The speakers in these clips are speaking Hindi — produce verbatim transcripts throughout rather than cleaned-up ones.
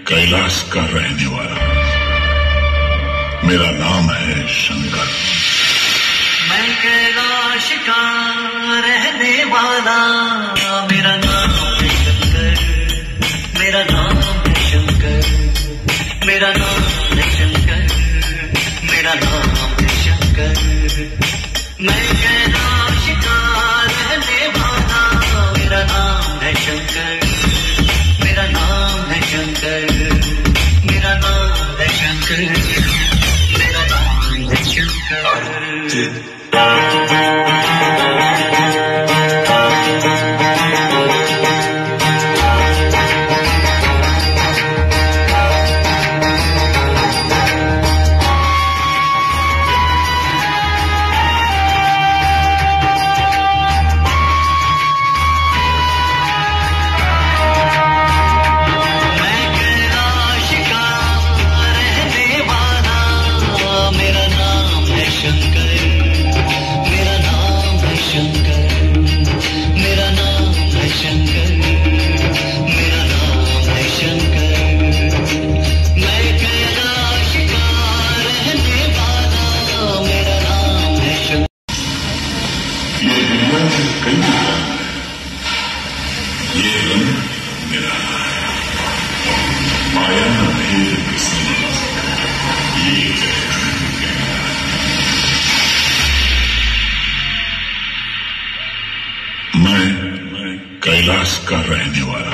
कैलाश का रहने वाला, मेरा नाम है शंकर। मैं कैलाश का रहने वाला, मेरा नाम है शंकर, मेरा नाम है शंकर, मेरा नाम है शंकर, मेरा नाम है शंकर। मैं कैलाश का रहने वाला, मेरा नाम है शंकर, मेरा नाम है शंकर, मेरा नाम है शंकर, मेरा नाम है शंकर। ये रंग मेरा माया नहीं किसी ये मैं मैं कैलाश का रहने वाला,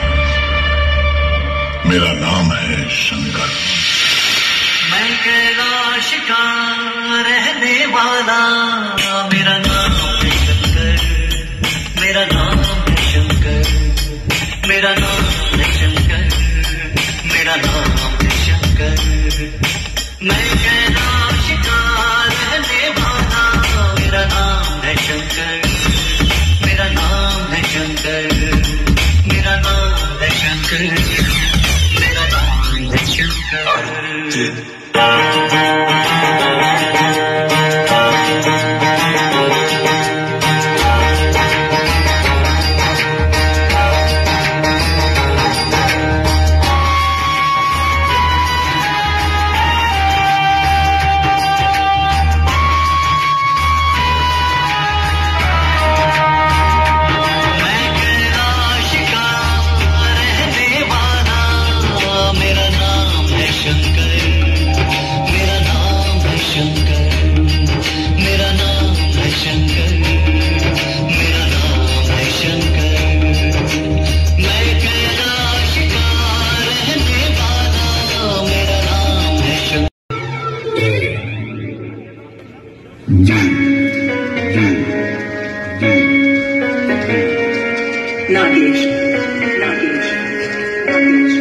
मेरा नाम है शंकर। मैं कैलाश का रहने वाला, मेरा नाम है शंकर, मेरा नाम है शंकर, मेरा नाम है शंकर, मेरा नाम है शंकर। मैं कैलाश का रहने वाला, मेरा नाम है शंकर, मेरा नाम है शंकर, मेरा नाम है शंकर, मेरा नाम है शंकर। Nagar, Nagar, Nagar.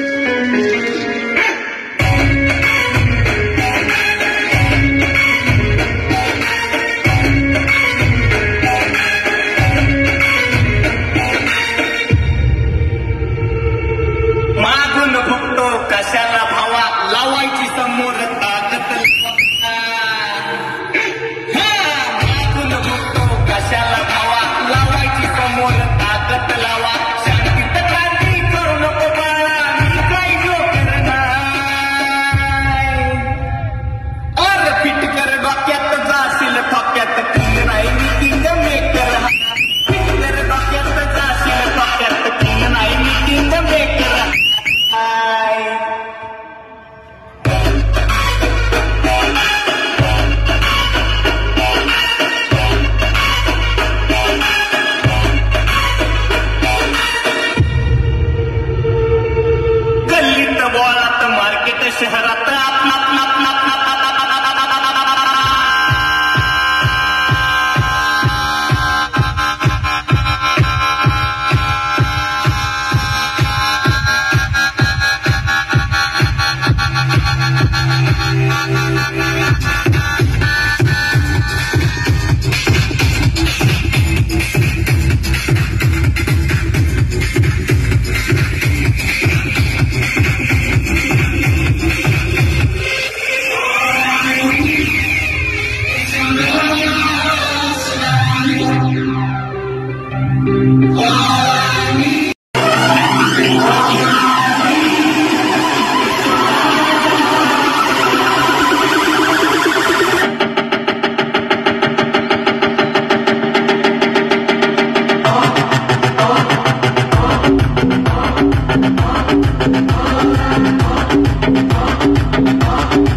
मागून बघतो कशाला भावा लावायची समोर ताकद मागून बघतो कशाला भावा लावायची समोर ताकद लावा शांतीत क्रांती करू नको बाळा मी काय जो करणार और फिट कर डोक्यात जाशील ठोक्यात किंग नाही मीटिंग मेकर फिट कर डोक्यात जाशील ठोक्यात किंग नाही मीटिंग मेकर गल्लीत बोळात मार्केट शहरात आपला आपला आपला Thank you.